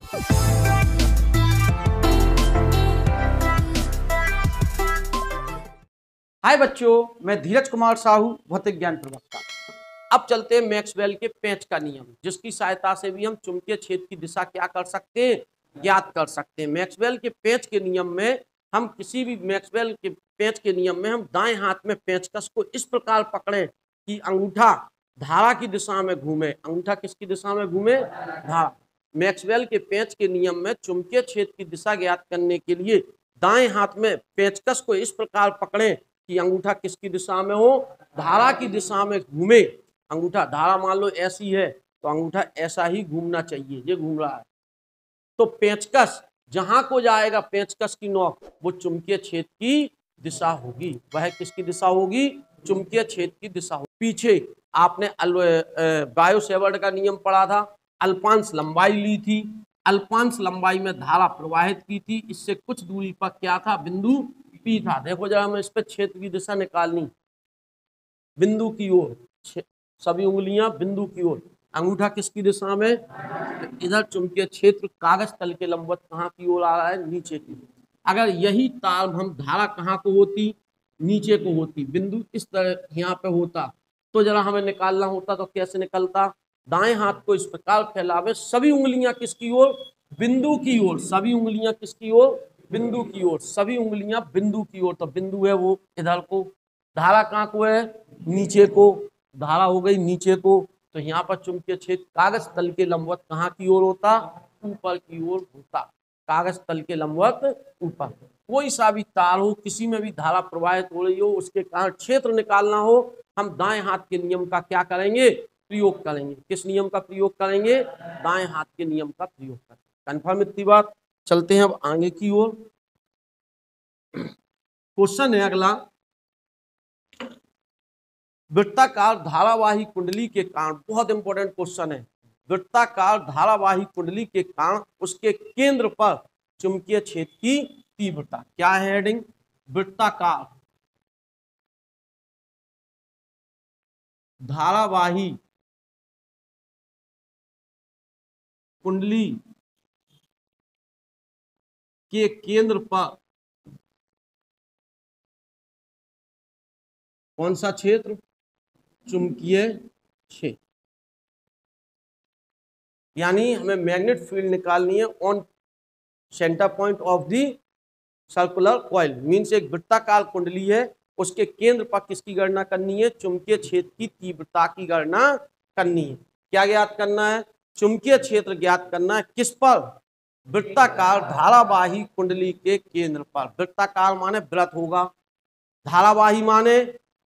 हाय बच्चों, मैं धीरज कुमार साहू, भौतिक ज्ञान प्रवक्ता। अब चलते हैं मैक्सवेल के पेंच का नियम, जिसकी सहायता से भी हम चुंबकीय क्षेत्र की दिशा क्या कर सकते हैं, ज्ञात कर सकते हैं। मैक्सवेल के पेंच के नियम में हम किसी भी मैक्सवेल के पेंच के नियम में हम दाएं हाथ में पेंचकस को इस प्रकार पकड़े कि अंगूठा धारा की दिशा में घूमे। अंगूठा किसकी दिशा में घूमे? धारा। मैक्सवेल के पेंच के नियम में चुंबकीय क्षेत्र की दिशा ज्ञात करने के लिए दाएं हाथ में पेंचकस को इस प्रकार पकड़े कि अंगूठा किसकी दिशा में हो? धारा की दिशा में घूमे। अंगूठा धारा मान लो ऐसी है तो अंगूठा ऐसा ही घूमना चाहिए, ये घूम रहा है। तो पेंचकस जहां को जाएगा, पेंचकस की नोक वो चुंबकीय क्षेत्र की दिशा होगी। वह किसकी दिशा होगी? चुंबकीय क्षेत्र की दिशा होगी। पीछे आपने बायो-सेवर्ट का नियम पढ़ा था। अल्पांश लंबाई ली थी, अल्पांश लंबाई में धारा प्रवाहित की थी। इससे कुछ दूरी पर क्या था? बिंदु पी था। देखो जरा, हमें इस पर क्षेत्र की दिशा निकालनी, बिंदु की ओर, सभी उंगलियां बिंदु की ओर। अंगूठा किसकी दिशा में? इधर चुंबकीय क्षेत्र कागज तल के लंबवत कहाँ की ओर आ रहा है? नीचे की। अगर यही ताल हम धारा कहाँ को होती? नीचे को होती। बिंदु इस तरह यहाँ पे होता तो जरा हमें निकालना होता तो कैसे निकलता? दाएं हाथ को इस प्रकार फैलावे, सभी उंगलियां किसकी ओर? बिंदु की ओर। सभी उंगलियां किसकी ओर? बिंदु की ओर। सभी उंगलियां बिंदु की ओर। तो बिंदु है वो इधर को, धारा कहाँ को है? नीचे को। धारा हो गई नीचे को, तो यहाँ पर चुंबकीय क्षेत्र कागज तल के लंबवत कहाँ की ओर होता? ऊपर की ओर होता। कागज तल के लंबवत ऊपर। कोई सा भी तार हो, किसी में भी धारा प्रवाहित हो रही हो, उसके कारण क्षेत्र निकालना हो, हम दाएं हाथ के नियम का क्या करेंगे? प्रयोग करेंगे। किस नियम का प्रयोग करेंगे? दाएं हाथ के नियम का प्रयोग करेंगे। कन्फर्म इतनी बात? चलते हैं अब आगे की ओर। क्वेश्चन है अगला, वृत्ताकार धारावाही कुंडली के कारण, बहुत इंपॉर्टेंट क्वेश्चन है। वृत्ताकार धारावाही कुंडली के कारण उसके केंद्र पर चुंबकीय क्षेत्र की तीव्रता क्या है? हेडिंग वृत्ताकार धारावाही कुंडली के केंद्र पर कौन सा क्षेत्र? चुंबकीय क्षेत्र। यानी हमें मैग्नेट फील्ड निकालनी है on centre point of the circular coil. Means एक वृत्ताकार कुंडली है, उसके केंद्र पर किसकी गणना करनी है? चुंबकीय क्षेत्र की तीव्रता की गणना करनी है। क्या ज्ञात करना है? चुंबकीय क्षेत्र ज्ञात करना है। किस पर? वृत्ताकार धारावाही कुंडली के केंद्र पर। वृत्ताकार माने वृत्त होगा, धारावाही माने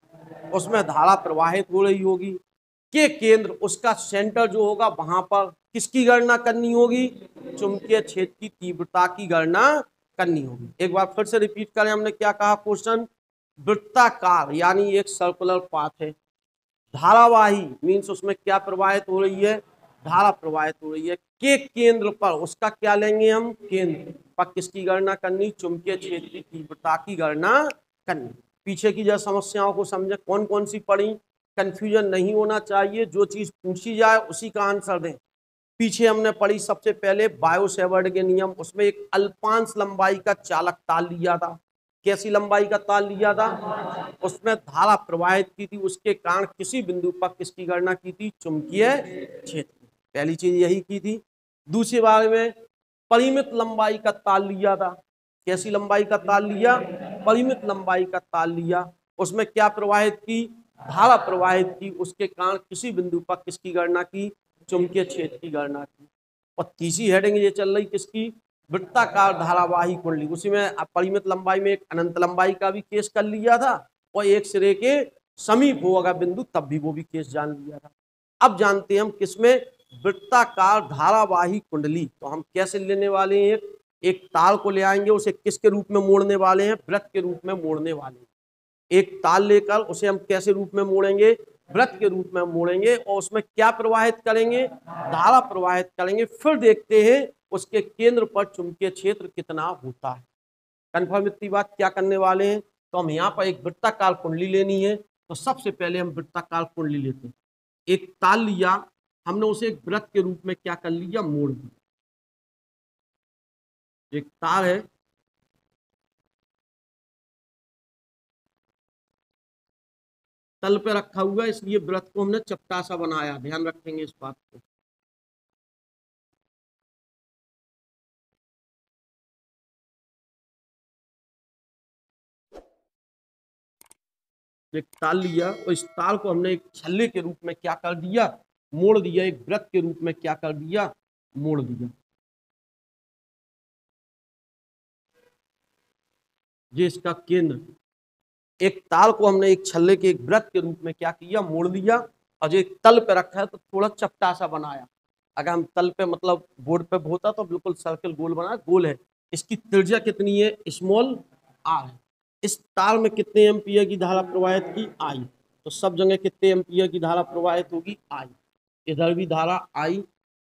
उसमें धारा प्रवाहित हो रही होगी, के केंद्र उसका सेंटर जो होगा वहां पर किसकी गणना करनी होगी? चुंबकीय क्षेत्र की तीव्रता की गणना करनी होगी। एक बार फिर से रिपीट करें, हमने क्या कहा? क्वेश्चन वृत्ताकार यानी एक सर्कुलर पाथ है, धारावाही मीन्स उसमें क्या प्रवाहित हो रही है? धारा प्रवाहित हो रही है। के केंद्र पर उसका क्या लेंगे हम? केंद्र पर किसकी गणना करनी? चुंबकीय क्षेत्र की तीव्रता की गणना करनी। पीछे की जो समस्याओं को समझे, कौन कौन सी पढ़ी, कंफ्यूजन नहीं होना चाहिए, जो चीज पूछी जाए उसी का आंसर दें। पीछे हमने पढ़ी सबसे पहले बायो-सेवर्ट के नियम, उसमें एक अल्पांश लंबाई का चालक तार लिया था। कैसी लंबाई का तार लिया था? उसमें धारा प्रवाहित की थी, उसके कारण किसी बिंदु पर किसकी गणना की थी? चुंबकीय क्षेत्र। पहली चीज यही की थी। दूसरी बार में परिमित लंबाई का तार लिया था। कैसी लंबाई का तार लिया? परिमित लंबाई का तार लिया। उसमें क्या प्रवाहित की? धारा प्रवाहित की, उसके कारण किसी बिंदु पर किसकी गणना की? चुंबकीय क्षेत्र की गणना की। और तीसरी हेडिंग ये चल रही किसकी? वृत्ताकार धारावाही कुंडली। उसी में परिमित लंबाई में एक अनंत लंबाई का भी केस कर लिया था, और एक सिरे के समीप हो अगर बिंदु तब भी वो भी केस जान लिया था। अब जानते हैं हम किसमें? वृत्ताकार धारावाही कुंडली। तो हम कैसे लेने वाले हैं? एक तार को ले आएंगे, उसे किसके रूप में मोड़ने वाले हैं? वृत्त के रूप में मोड़ने वाले हैं। एक तार लेकर उसे हम कैसे रूप में मोड़ेंगे? वृत्त के रूप में मोड़ेंगे, और उसमें क्या प्रवाहित करेंगे? धारा प्रवाहित करेंगे। फिर देखते हैं उसके केंद्र पर चुंबकीय क्षेत्र कितना होता है। कन्फर्म इतनी बात? क्या करने वाले हैं? तो हम यहाँ पर एक वृत्ताकार कुंडली लेनी है, तो सबसे पहले हम वृत्ताकार कुंडली लेते हैं। एक तार लिया हमने, उसे एक वृत्त के रूप में क्या कर लिया? मोड़ दिया। एक तार है, तल पे रखा हुआ है, इसलिए वृत्त को हमने चपटा सा बनाया, ध्यान रखेंगे इस बात को। एक ताल लिया और इस ताल को हमने एक छल्ले के रूप में क्या कर दिया, मोड़ दिया, एक वृत्त के रूप में क्या कर दिया, मोड़ दिया। ये इसका केंद्र, एक ताल को हमने एक छल्ले के एक वृत्त के रूप में क्या किया, मोड़ दिया, और जो एक तल पे रखा है तो थोड़ा चपटा सा बनाया। अगर हम तल पे मतलब बोर्ड पे होता तो बिल्कुल सर्कल गोल बना, गोल है। इसकी त्रिज्या कितनी है, स्मॉल आर है। इस तार में कितने एम्पियर की धारा प्रवाहित की, आई। तो सब जगह कितने एम्पियर की धारा प्रवाहित होगी, आई। इधर भी धारा आई,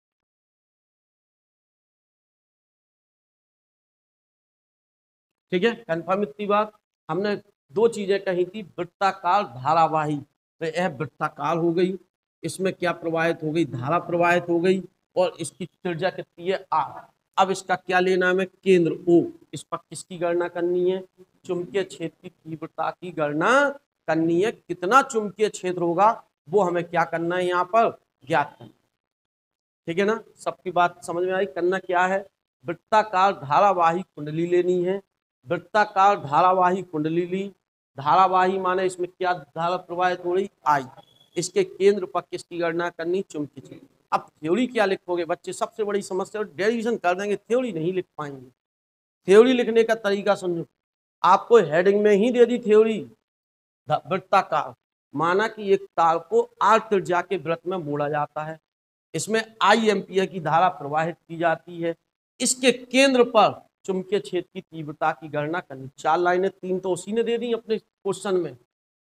ठीक है, कंफर्म इतनी बात। हमने दो चीजें कही थी, वृत्ताकार धारावाही, तो यह वृत्ताकार हो गई, इसमें क्या प्रवाहित हो गई, धारा प्रवाहित हो गई, और इसकी त्रिज्या कितनी है, आर। अब इसका क्या लेना है, केंद्र ओ। इस पर किसकी गणना करनी है, चुंबकीय क्षेत्र की तीव्रता की गणना करनी है। कितना चुंबकीय क्षेत्र होगा वो हमें क्या करना है, यहाँ पर ज्ञात करना, ठीक है ना। सबकी बात समझ में आई। करना क्या है, वृत्ताकार धारावाही कुंडली लेनी है। वृत्ताकार धारावाही कुंडली ली, धारावाही माने इसमें क्या धारा प्रवाहित हो रही, आई। इसके केंद्र पर किसकी गणना करनी, चुंबकीय क्षेत्र। अब थ्योरी क्या लिखोगे बच्चे, सबसे बड़ी समस्या, डेरिवेशन कर देंगे, थ्योरी नहीं लिख पाएंगे। थ्योरी लिखने का तरीका समझो, आपको हेडिंग में ही दे दी थ्योरी। वृत्ताकार माना कि एक तार को आर त्रिज्या के वृत्त में मोड़ा जाता है, इसमें आई एम्पियर की धारा प्रवाहित की जाती है। इसके केंद्र पर चुंबकीय क्षेत्र की तीव्रता की गणना करनी। चार लाइनें, तीन तो उसी ने दे दी अपने क्वेश्चन में,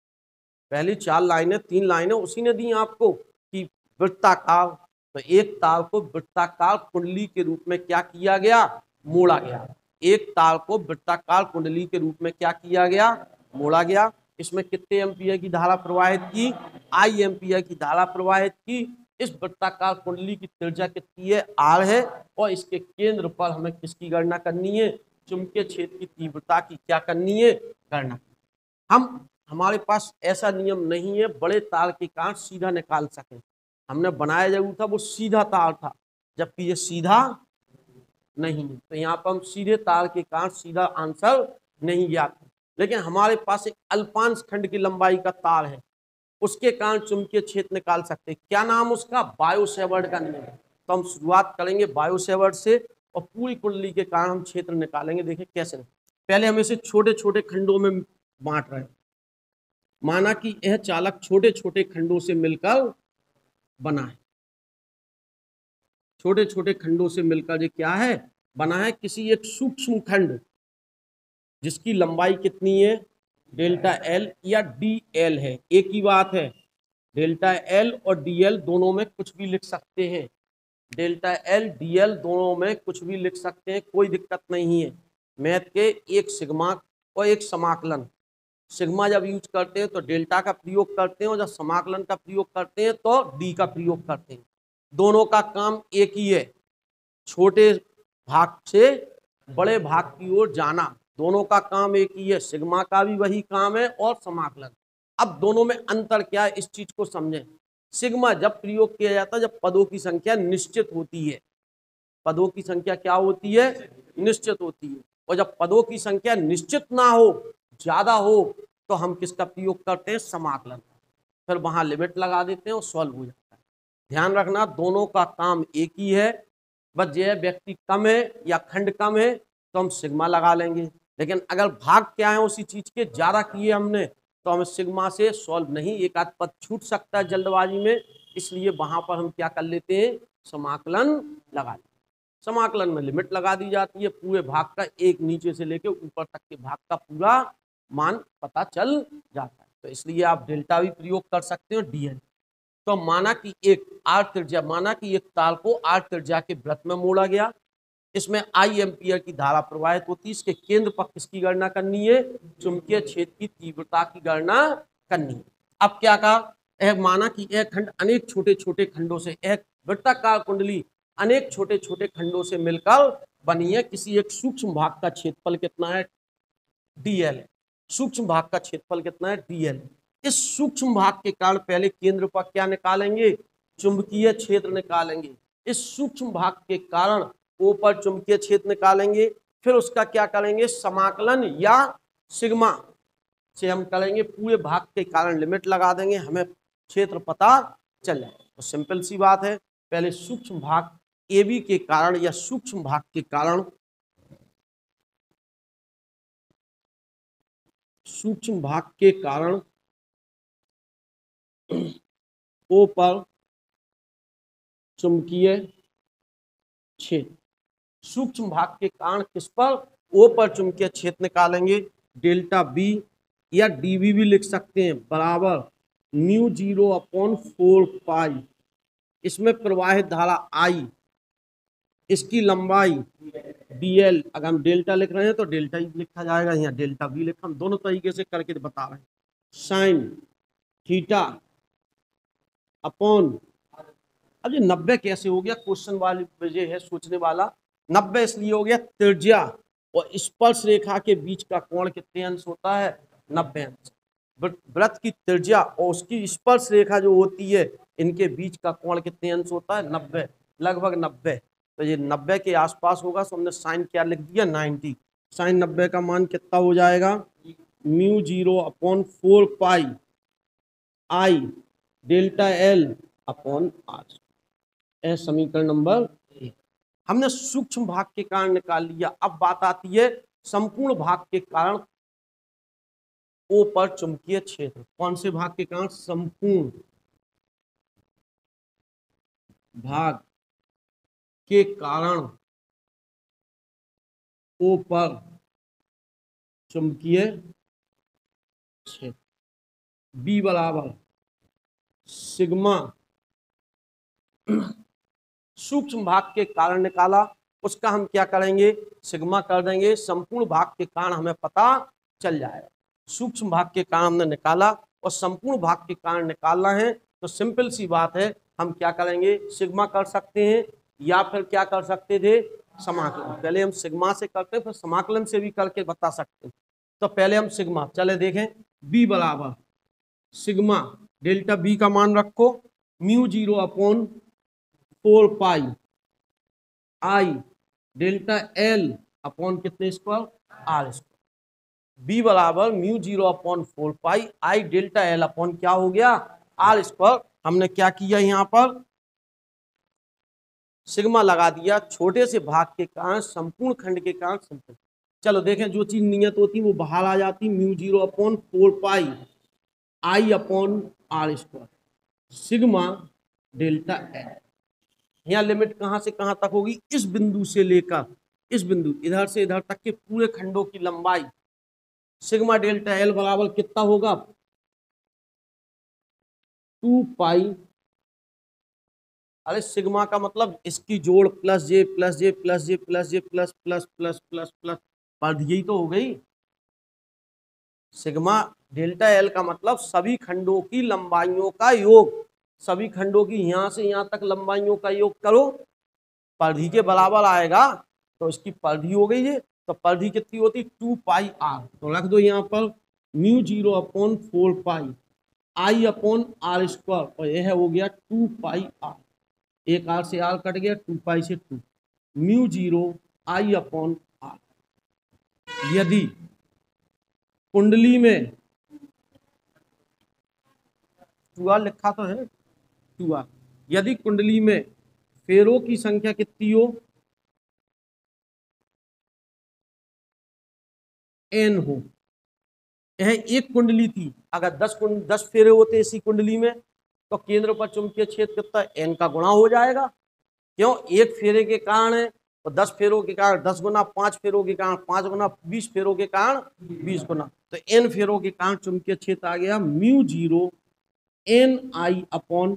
पहली चार लाइनें, तीन लाइनें उसी ने दी आपको कि वृत्ताकार, तो एक तार को वृत्ताकार कुंडली के रूप में क्या किया गया, मोड़ा गया। एक तार को वृत्ताकार कुंडली के रूप में क्या किया गया, मोड़ा गया। इसमें कितने एम्पियर की धारा प्रवाहित की, आई एम्पियर की धारा प्रवाहित की। इस वृत्ताकार कुंडली की त्रिज्या कितनी है, आर है, और इसके केंद्र पर हमें किसकी गणना करनी है, चुंबकीय क्षेत्र की तीव्रता की क्या करनी है, गणना। हमारे पास ऐसा नियम नहीं है बड़े तार के कांच सीधा निकाल सके, हमने बनाया जरूर था, वो सीधा तार था, जबकि ये सीधा नहीं है। तो यहाँ पर हम सीधे तार के कांच सीधा आंसर नहीं ज्ञात, लेकिन हमारे पास एक अल्पांश खंड की लंबाई का तार है, उसके कारण चुंबकीय क्षेत्र निकाल सकते हैं। क्या नाम उसका, बायो-सेवर्ट का नियम। तो हम शुरुआत करेंगे बायो-सेवर्ट से और पूरी कुंडली के कारण हम क्षेत्र निकालेंगे। देखिए कैसे, पहले हम इसे छोटे छोटे खंडों में बांट रहे हैं। माना कि यह चालक छोटे छोटे खंडों से मिलकर बना है, छोटे छोटे खंडों से मिलकर ये क्या है, बना है। किसी एक सूक्ष्म खंड जिसकी लंबाई कितनी है, डेल्टा एल या डी एल है, एक ही बात है। डेल्टा एल और डी एल दोनों में कुछ भी लिख सकते हैं, डेल्टा एल डी एल दोनों में कुछ भी लिख सकते हैं, कोई दिक्कत नहीं है। मैथ के एक सिग्मा और एक समाकलन, सिग्मा जब यूज करते हैं तो डेल्टा का प्रयोग करते हैं, और जब समाकलन का प्रयोग करते हैं तो डी का प्रयोग करते हैं। दोनों का काम एक ही है, छोटे भाग से बड़े भाग की ओर जाना, दोनों का काम एक ही है। सिग्मा का भी वही काम है और समाकलन। अब दोनों में अंतर क्या है, इस चीज को समझें। सिग्मा जब प्रयोग किया जाता है जब पदों की संख्या निश्चित होती है, पदों की संख्या क्या होती है, निश्चित होती है। और जब पदों की संख्या निश्चित ना हो, ज्यादा हो, तो हम किसका प्रयोग करते हैं, समाकलन। फिर वहां लिमिट लगा देते हैं और सॉल्व हो जाता है। ध्यान रखना दोनों का काम एक ही है, बस ये व्यक्ति कम है या खंड कम है तो हम सिग्मा लगा लेंगे, लेकिन अगर भाग क्या है उसी चीज के ज्यादा किए हमने तो हमें सिग्मा से सॉल्व नहीं, एक आध पद छूट सकता है जल्दबाजी में, इसलिए वहां पर हम क्या कर लेते हैं, समाकलन लगा लेते। समाकलन में लिमिट लगा दी जाती है, पूरे भाग का एक नीचे से लेकर ऊपर तक के भाग का पूरा मान पता चल जाता है। तो इसलिए आप डेल्टा भी प्रयोग कर सकते हो, डीएल। तो माना कि एक आर त्रिज्या, माना कि एक तार को आर त्रिज्या के वृत्त में मोड़ा गया, इसमें आई एम्पियर की धारा प्रवाहित होती है। इसके केंद्र पर किसकी गणना करनी है, चुंबकीय क्षेत्र की तीव्रता की गणना करनी है। अब क्या कहा, माना कि यह खंड अनेक छोटे छोटे खंडों से, एक वृत्ताकार कुंडली अनेक छोटे छोटे खंडों से मिलकर बनी है, किसी एक सूक्ष्म भाग का क्षेत्रफल कितना है, dl है। सूक्ष्म भाग का क्षेत्रफल कितना है, dl। इस सूक्ष्म भाग के कारण पहले केंद्र पर क्या निकालेंगे, चुंबकीय क्षेत्र निकालेंगे। इस सूक्ष्म भाग के कारण O पर चुंबकीय क्षेत्र निकालेंगे, फिर उसका क्या करेंगे, समाकलन या सिग्मा से हम करेंगे, पूरे भाग के कारण लिमिट लगा देंगे, हमें क्षेत्र पता चल जाएगा। तो सिंपल सी बात है, पहले सूक्ष्म भाग AB के कारण या सूक्ष्म भाग के कारण, सूक्ष्म भाग के कारण O पर चुंबकीय क्षेत्र, सूक्ष्म भाग के कारण किस पर, O पर चुंबकीय क्षेत्र निकालेंगे, डेल्टा B या dV भी लिख सकते हैं, बराबर μ0/4 इसमें प्रवाहित धारा I, इसकी लंबाई dl। अगर हम डेल्टा लिख रहे हैं तो डेल्टा ही लिखा जाएगा, यहाँ डेल्टा V लिखा, हम दोनों तरीके से करके बता रहे हैं। साइन थीटा अपॉन, अब ये 90 कैसे हो गया, क्वेश्चन वाली वजह है सोचने वाला। 90 इसलिए हो गया, त्रिज्या और स्पर्श रेखा के बीच का कोण कितने अंश होता है, 90 अंश। वृत्त की त्रिज्या और उसकी स्पर्श रेखा जो होती है, इनके बीच का कोण कितने अंश होता है, 90, लगभग 90। तो ये 90 के आसपास होगा, तो हमने साइन क्या लिख दिया, 90। साइन 90 का मान कितना हो जाएगा, μ0/4 I delta L upon R। समीकरण नंबर 1 हमने सूक्ष्म भाग के कारण निकाल लिया। अब बात आती है संपूर्ण भाग के कारण O पर चुंबकीय क्षेत्र। कौन से भाग के कारण, संपूर्ण भाग के कारण O पर चुंबकीय क्षेत्र, B बराबर सिग्मा, सूक्ष्म भाग के कारण निकाला, उसका हम क्या करेंगे, सिग्मा कर देंगे, संपूर्ण भाग के कारण हमें पता चल जाएगा। सूक्ष्म भाग के कारण हमने निकाला और संपूर्ण भाग के कारण निकालना है, तो सिंपल सी बात है, हम क्या करेंगे, सिग्मा कर सकते हैं या फिर क्या कर सकते थे, समाकलन। पहले हम सिग्मा से करते हैं, फिर समाकलन से भी करके बता सकते हैं। तो पहले हम सिग्मा, चले देखें, B बराबर सिग्मा डेल्टा B का मान रखो, μ0/4 I डेल्टा L अपॉन कितने स्क्वायर, R स्क्वायर। B बराबर μ0/4 I डेल्टा L अपॉन क्या हो गया, R स्क्वायर। हमने क्या किया, यहाँ पर सिग्मा लगा दिया, छोटे से भाग के कारण, संपूर्ण खंड के कारण संपूर्ण। चलो देखें, जो चीज नियत होती वो बाहर आ जाती, μ0/4 I अपॉन R square sigma delta L। यहाँ लिमिट कहां से कहां तक होगी, इस बिंदु से लेकर इस बिंदु, इधर से इधर तक के पूरे खंडों की लंबाई, सिग्मा डेल्टा L बराबर कितना होगा, 2 पाई, अरे सिग्मा का मतलब इसकी जोड़ plus J plus J plus J plus J plus plus plus plus plus पर यही तो हो गई। सिग्मा डेल्टा L का मतलब सभी खंडों की लंबाइयों का योग, सभी खंडों की यहां से यहां तक लंबाइयों का योग करो, परिधि के बराबर आएगा, तो इसकी परिधि हो गई है। तो परिधि कितनी होती, 2 पाई R, तो रख दो यहाँ पर μ0/4 I अपॉन R स्क्वायर, और यह हो गया 2 पाई R, एक R से R कट गया, 2 पाई से 2, μ0 I अपॉन R। यदि कुंडली में 2R लिखा तो है, 2R, यदि कुंडली में फेरों की संख्या कितनी हो, N हो, यह एक कुंडली थी, अगर 10 फेरे होते इसी कुंडली में, तो केंद्र पर चुंबकीय क्षेत्र कितना, N का गुणा हो जाएगा। क्यों, एक फेरे के कारण है, तो 10 फेरों के कारण 10 गुना, 5 फेरों के कारण 5 गुना, 20 फेरों के कारण 20 गुना, तो N फेरों के कारण चुंबकीय क्षेत्र आ गया μ0 NI अपॉन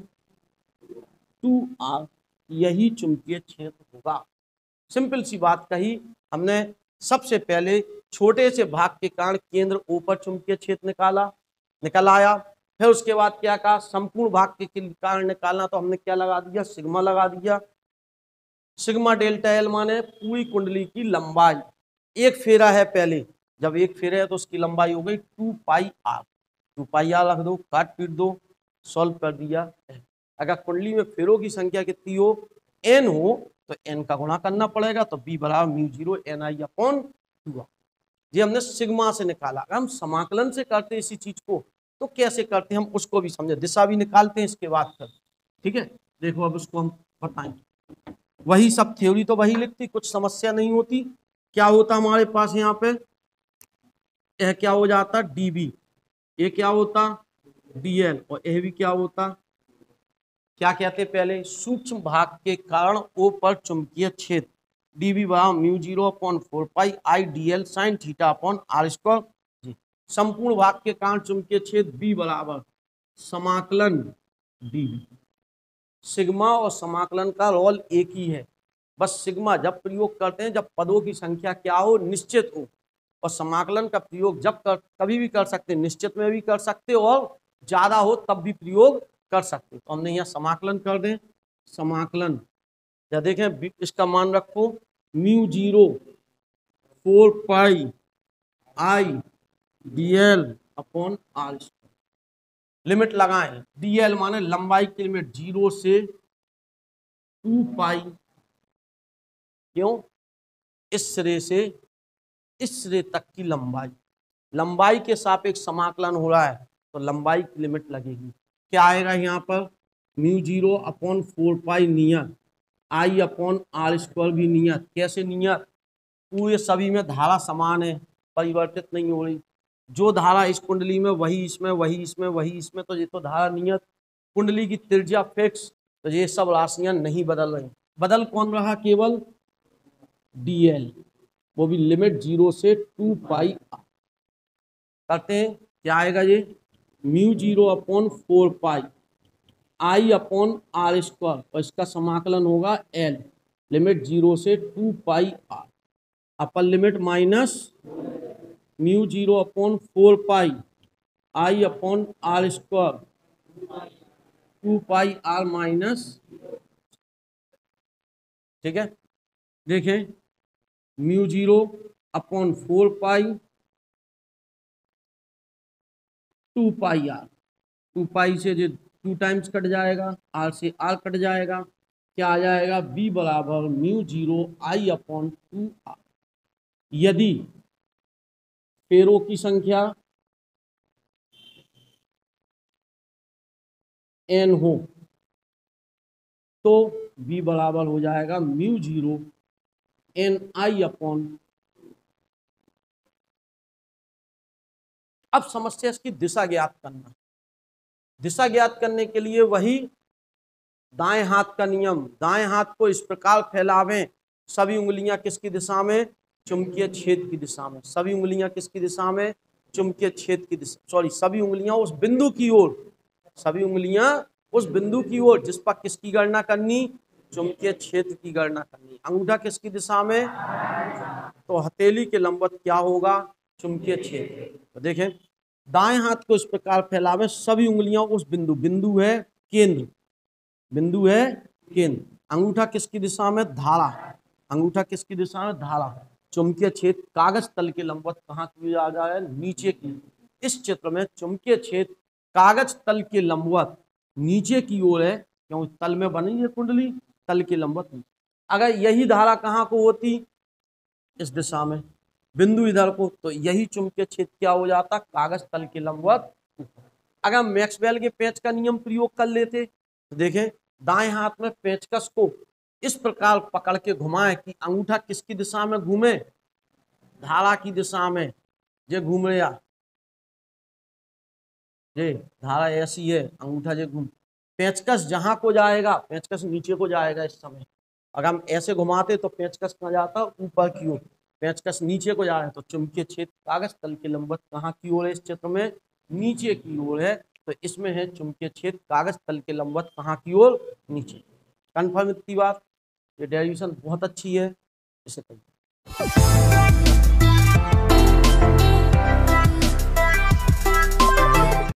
2R, यही चुंबकीय क्षेत्र होगा। सिंपल सी बात कही हमने। सबसे पहले छोटे से भाग के कारण केंद्र O पर चुंबकीय क्षेत्र निकल आया, फिर उसके बाद क्या कहा, संपूर्ण भाग के कारण निकालना, तो हमने क्या लगा दिया, सिग्मा लगा दिया। सिग्मा डेल्टा एल माने पूरी कुंडली की लंबाई, एक फेरा है पहले, जब एक फेरा है तो उसकी लंबाई हो गई 2 पाई आर, 2 पाई आर रख दो, काट पीट दो, सॉल्व कर दिया। अगर कुंडली में फेरों की संख्या कितनी हो, एन हो, तो एन का गुणा करना पड़ेगा, तो बी बराबर म्यू 0 एन आई अपॉन 2। ये हमने सिग्मा से निकाला। अगर हम समाकलन से करते हैं इसी चीज को तो कैसे करते हैं हम उसको भी समझे, दिशा भी निकालते हैं इसके बाद कर, ठीक है। देखो अब उसको हम बताएंगे, वही सब थ्योरी तो वही लिखती, कुछ समस्या नहीं होती। क्या होता हमारे पास यहाँ पे, यह क्या हो जाता डीबी, ये क्या होता डीएल, और यह भी क्या होता, क्या कहते पहले, सूक्ष्म भाग के कारण ओ पर चुंबकीय क्षेत्र, डीबी बराबर mu 0 upon 4 pi I dL sine theta upon R square जी। संपूर्ण भाग के कारण चुंबकीय क्षेत्र बी बराबर समाकलन डीबी। सिग्मा और समाकलन का रोल एक ही है, बस सिग्मा जब प्रयोग करते हैं जब पदों की संख्या क्या हो, निश्चित हो, और समाकलन का प्रयोग जब कभी भी कर सकते, निश्चित में भी कर सकते और ज्यादा हो तब भी प्रयोग कर सकते। तो हमने यहाँ समाकलन कर दें, समाकलन या देखें इसका मान रखो mu 0 4 pi I dL upon R, limit लगाएं, डीएल माने लंबाई की लिमिट 0 से 2 पाई, क्यों, इस सिरे से इस सिरे तक की लंबाई, लंबाई के सापेक्ष समाकलन हो रहा है तो लंबाई की लिमिट लगेगी। क्या आएगा यहाँ पर, म्यू 0 अपॉन 4 पाई नियत आई अपॉन आर स्क्वायर भी नियत, कैसे नियत, पूरे सभी में धारा समान है, परिवर्तित नहीं हो रही, जो धारा इस कुंडली में वही इसमें, वही इसमें, वही इसमें, तो ये तो धारा नियत, कुंडली की त्रिज्या फिक्स, तो ये सब राशियां नहीं बदल रही। बदल कौन रहा, केवल डीएल, वो भी लिमिट 0 से 2 पाई करते हैं। क्या आएगा ये, mu 0 upon 4 pi I upon R square, और इसका समाकलन होगा एल, लिमिट 0 से 2 pi R, upper limit minus mu 0 upon 4 pi I upon R square 2 pi R minus, ठीक है। देखें mu 0 upon 4 pi 2 pi R, 2 pi से जो 2 टाइम्स कट जाएगा, आर से आर कट जाएगा, क्या आ जाएगा, बी बराबर म्यू 0 आई अपॉन 2 आर। यदि फेरों की संख्या एन हो तो बी बराबर हो जाएगा म्यू 0 एन आई अपॉन, अब समस्या इसकी दिशा ज्ञात करना। दिशा ज्ञात करने के लिए वही दाएं हाथ का नियम, दाएं हाथ को इस प्रकार फैलावें, सभी उंगलियां किसकी दिशा में, चुंबकीय क्षेत्र की दिशा में, सभी उंगलियां किसकी दिशा में, चुंबकीय क्षेत्र की दिशा, सॉरी सभी उंगलियां उस बिंदु की ओर, सभी उंगलियां उस बिंदु की ओर जिस पर किसकी गणना करनी, चुंबकीय क्षेत्र की गणना करनी। अंगूठा किसकी दिशा में, तो हथेली के लंबवत क्या होगा, चुंबकीय क्षेत्र। तो देखें दाएं हाथ को इस प्रकार फैलावे, सभी उंगलियां उस बिंदु, बिंदु है केंद्र, बिंदु है केंद्र, अंगूठा किसकी दिशा में, धारा, अंगूठा किसकी दिशा में, धारा, चुंबकीय क्षेत्र कागज तल के लंबवत कहाँ की आ जाए, नीचे की। इस चित्र में चुंबकीय क्षेत्र कागज तल के लंबवत नीचे की ओर है, क्यों, तल में बनी है कुंडली, तल के लंबवत। अगर यही धारा कहाँ को होती, इस दिशा में, बिंदु इधर को, तो यही चुंबकीय क्षेत्र क्या हो जाता, कागज तल के लंबवत। अगर मैक्सवेल के पेंच का नियम प्रयोग कर लेते तो देखें दाएं हाथ में पेंचकस को इस प्रकार पकड़ के घुमाएं कि अंगूठा किसकी दिशा में घूमे, धारा की दिशा में, ये घूम रहा, ये धारा ऐसी है, अंगूठा ये घूम, पेंचकस जहां को जाएगा, पेंचकस नीचे को जाएगा इस समय। अगर हम ऐसे घुमाते तो पेंचकस कहाँ जाता, ऊपर की ओर, पेंचकस नीचे को जा रहा है, तो चुंबकीय क्षेत्र कागज तल के लंबवत कहाँ की ओर है, इस चित्र में नीचे की ओर है, तो इसमें है चुंबकीय क्षेत्र कागज तल के लंबवत कहाँ की ओर, नीचे। कन्फर्म इतनी बात, ये डेरिवेशन बहुत अच्छी है, इसे करिए।